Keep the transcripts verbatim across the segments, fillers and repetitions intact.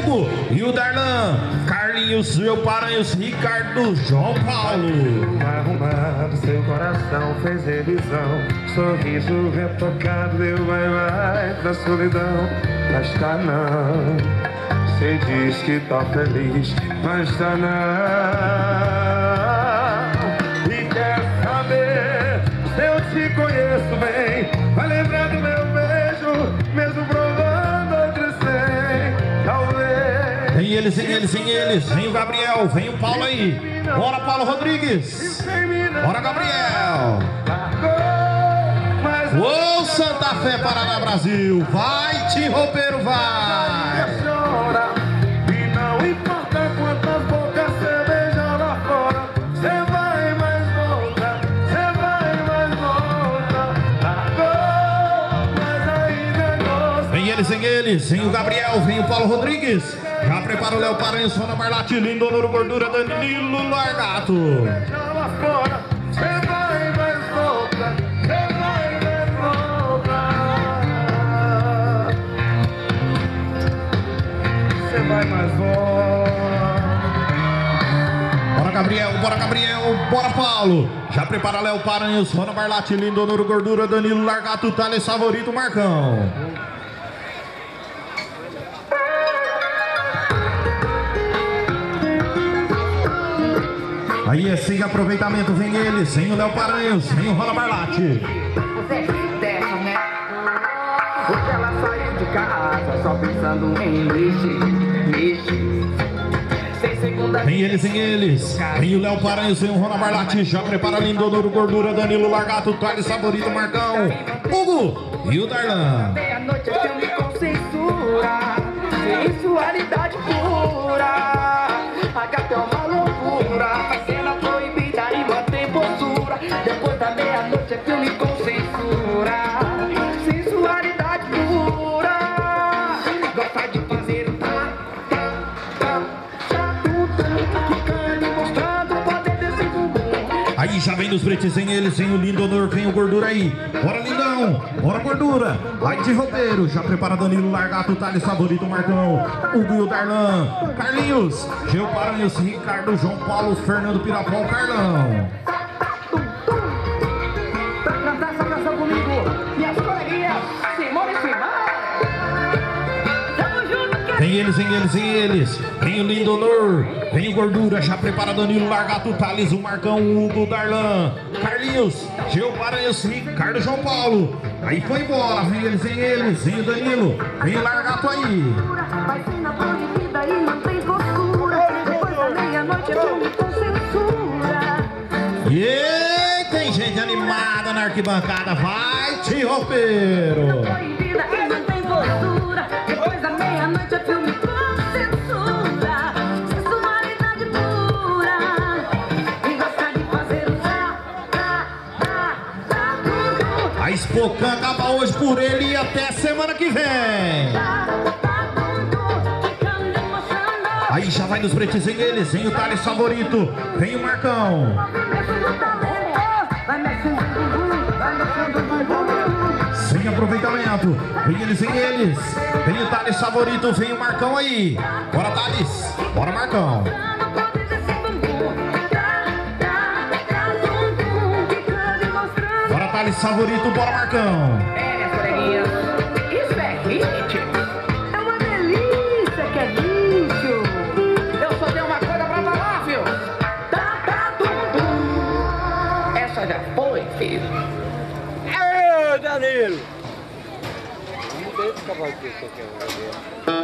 Hugo e o Darlan, Carlinhos, Gil Paranhos, Ricardo, João Paulo. Arrumado, seu coração fez revisão. Sorriso retocado, deu vai vai da solidão. Mas tá não. Cê diz que tá feliz, mas tá não. E quer saber se eu te conheço bem? Vai lembrar do meu beijo, mesmo provando outros sem. Talvez. Vem eles, vem eles, vem eles. Vem o Gabriel, vem o Paulo aí. Bora, Paulo Rodrigues. Bora, Gabriel. Ô, Santa Fé, Paraná, Brasil. Vai, Tim Roupeiro, vai. E não importa quantas bocas você beija lá fora, você vai mais voltar, você vai mais voltar. Mas ainda gosta. Vem eles, vem eles. Vem o Gabriel, vem o Paulo Rodrigues. Já prepara o Léo Paranhos, Sona Marlate, Lindo, Honor, Gordura, Danilo Largato. Beija lá fora, você vai mais voltar, você vai mais voltar. Você vai mais voltar. Bora, Gabriel, bora, Gabriel, bora, Paulo. Já prepara Léo Paranhos, Sona Marlate, Lindo, Honor, Gordura, Danilo Largato, Thales Favorito, Marcão. Aí é sem aproveitamento, vem eles, vem o Léo Paranhos, vem o Rola Barlate. Você dessa, né? Porque ela saiu de casa só pensando em mexer, mexer. Sem segunda. Vem eles, vem eles, vem o Léo Paranhos, vem o Rola Barlate. Já prepara Lindo, Honor, Gordura, Danilo Largato, Thales Favorito, Marcão, Hugo e o Darlan. Meia-noite eu filme com censura, sensualidade pura. A gata é uma loucura, faz cena proibida e mantém postura. Depois da meia-noite é filme com censura, sensualidade pura. Gosta de fazer o tá, tá, tá, tá, tudo, quicando e mostrando o poder desse bumbum. Aí já vem nos bretes, vem eles, vem o Lindo, Honor, vem o Gordura aí. Bora, Lindão, bora, Gordura. Vai de roupeiro, já prepara Danilo Largato, Thales Favorito, Marcão, Hugo e o Darlan, Carlinhos, Gil Paranhos, Ricardo, João Paulo, Fernando Pirapau, Carlão. Pra cantar essa canção comigo, minhas coleguinhas, Simone e Simara. Tamo junto, que Vem eles, vem eles, vem eles. Vem o Lindo, Honor, vem o Gordura, já prepara Danilo Largato, Thales, o Marcão, o Hugo, o Darlan, Carlinhos, Gil Paranhos, Ricardo, João Paulo. Aí foi embora, vem eles, vem eles, vem o Danilo, vem o Largato aí. vai ser na proibida e não tem postura. Depois da meia-noite é filme com censura. E tem gente animada na arquibancada, vai, Tim Roupeiro. Proibida e não tem postura. Depois da meia-noite é filme com censura. Sensualidade pura. E gosta de fazer o tá, tá, tá, tá, tudo. A Spocan acaba hoje por ele e até semana que vem. Tá, tá, tudo. Ficando e mostrando. Aí já vai nos bretes, vem eles, vem o Thales Favorito, vem o Marcão. Vai mexendo o bumbum, vai mexendo o bumbum. Sem aproveitamento, vem eles, vem eles, vem o Thales Favorito, vem o Marcão aí. Bora, Thales, bora, Marcão. Bora, Thales Favorito, bora, Marcão. É, minhas coleguinhas, isso é hit. É uma delícia que é lixo. Eu só tenho uma coisa pra falar, filho. Tá, tá, tum, tum. Essa já foi, filho. Ô, Danilo! Não tem esse cavalo que você quer ver.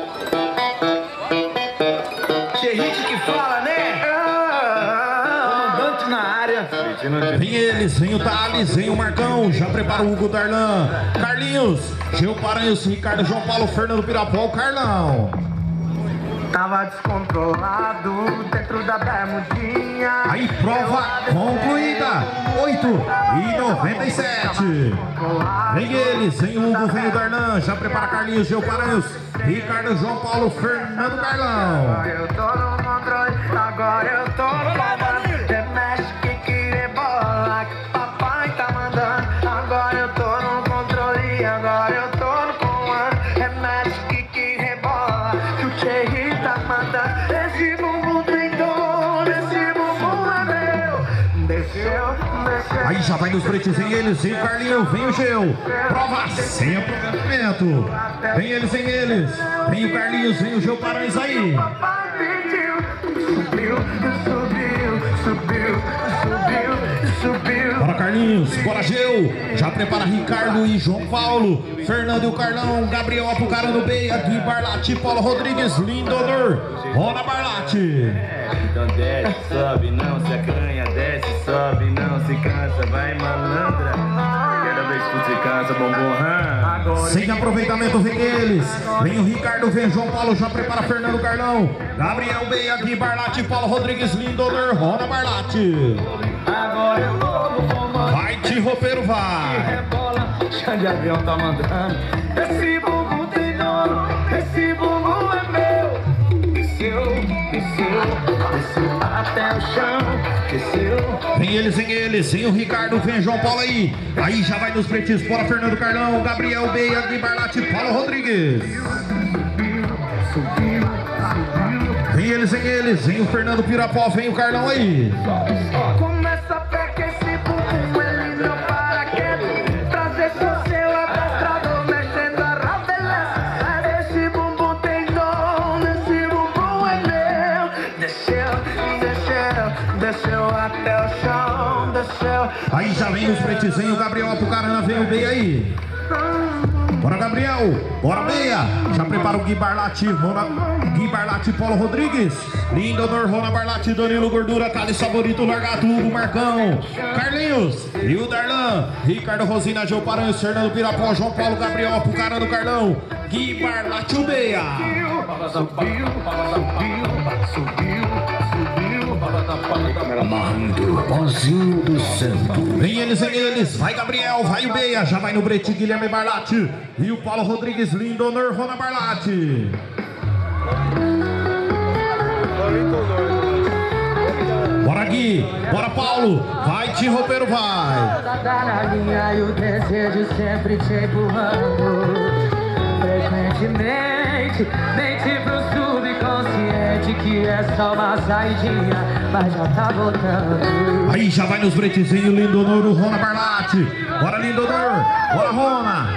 Tem gente que fala, né? Comandante na área. Vem eles, vem o Thales, vem o Marcão, já prepara o Hugo, Darlan, Carlinhos, Gil Paranhos, Ricardo, João Paulo, Fernando Pirapau, Carlão. Tava descontrolado dentro da bermudinha. Aí prova concluída, oito e noventa e sete. Vem eles, vem o Hugo, vem o Darlan, já prepara Carlinhos, Gil Paranhos, Ricardo, João Paulo, Fernando, Carlão. Agora eu tô no controle, agora eu tô no comando. Mexe que querer bola que o papai tá mandando. Agora eu tô no controle, agora eu tô no comando. Mexe que querer bola que o Thierry tá mandando. Esse bumbum tem dono, esse bumbum é meu. Desceu, desceu. Aí já vai nos pretos, vem eles, vem o Carlinho, vem o Geu. Prova sem aproveitamento. Vem eles, vem eles. Vem o Carlinhos, vem o Geu Paranhos aí. Papai pediu, subiu, subiu, subiu, subiu, subiu. Bora Carlinhos, bora Geu. Já prepara Ricardo e João Paulo. Fernando e o Carlão, Gabriel apucarando bem. Aqui Barlate, Paulo Rodrigues, Lindonor, Rona Barlate. Então desce, sobe, não se acanha, desce, sobe, não se cansa, vai malandra. Cada vez que você cansa, bombom ram. Sem aproveitamento vem eles. Vem o Ricardo, vem o João Paulo, já prepara Fernando Carlão. Gabriel Bey, aqui Barlate, Paulo Rodrigues, Lindonor, Rona Barlate. Agora eu vou, Vai de roupeiro, vai. rebola, chá de avião tá mandando. Esse bumbum tem dono, esse bumbum é meu. Desceu, desceu, desceu até o chão. Desceu. Vem eles, vem eles, vem o Ricardo, vem o João Paulo aí. Aí já vai nos pretos, bora Fernando Carlão, Gabriel Bey, aqui Barlate, Paulo Rodrigues. Vem eles, vem eles, vem o Fernando Pirapó, vem o Carlão aí. Começa a pé que esse bumbum ele não para quieto. Trazer seu seu adestrador mexendo a rabeleza. Esse bumbum tem dono, esse bumbum é meu. Desceu, desceu, desceu até o chão, desceu. Aí já vem os pretos, vem o Gabriel Apucarana, vem o Bey aí. Bora Gabriel, bora Beia. Já prepara o Gui Barlate, Rona, Gui Barlate, Paulo Rodrigues, Lindonor, Rona Barlate, Danilo Gordura, Thales Favorito, Largato, Hugo Marcão, Carlinhos, Rio Darlan, Ricardo Rosina, Geu Paranhos, Fernando Pirapó, João Paulo, Gabriel Apucarana do Carlão, Gui Barlate, o Beia. Subiu, subiu, subiu, subiu. Mando, Pozinho do Santo. Vem eles, vem eles, vai Gabriel, vai o Beia, já vai no Brete, Guilherme Barlate e o Paulo Rodrigues, Lindonor, Rona Barlate. Bora Gui, bora Paulo, vai de roupeiro, vai. Tá na linha e o desejo sempre te empurrando. Frequentemente, mente pro subconsciente que é só uma saidinha, mas já tá voltando. Aí já vai nos bretezinhos, Lindonor, o Rona Barlate. Bora Lindonor, bora Rona.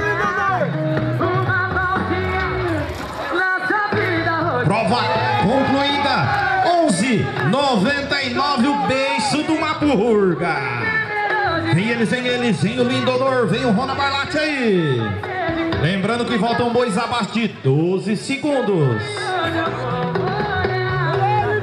Uma voltinha nossa vida. Prova concluída, onze noventa e nove, o beiço do Mapurga. Vem eles, vem eles, vem o Lindonor, vem o Rona Barlate aí. Lembrando que faltam bois abaixo de doze segundos.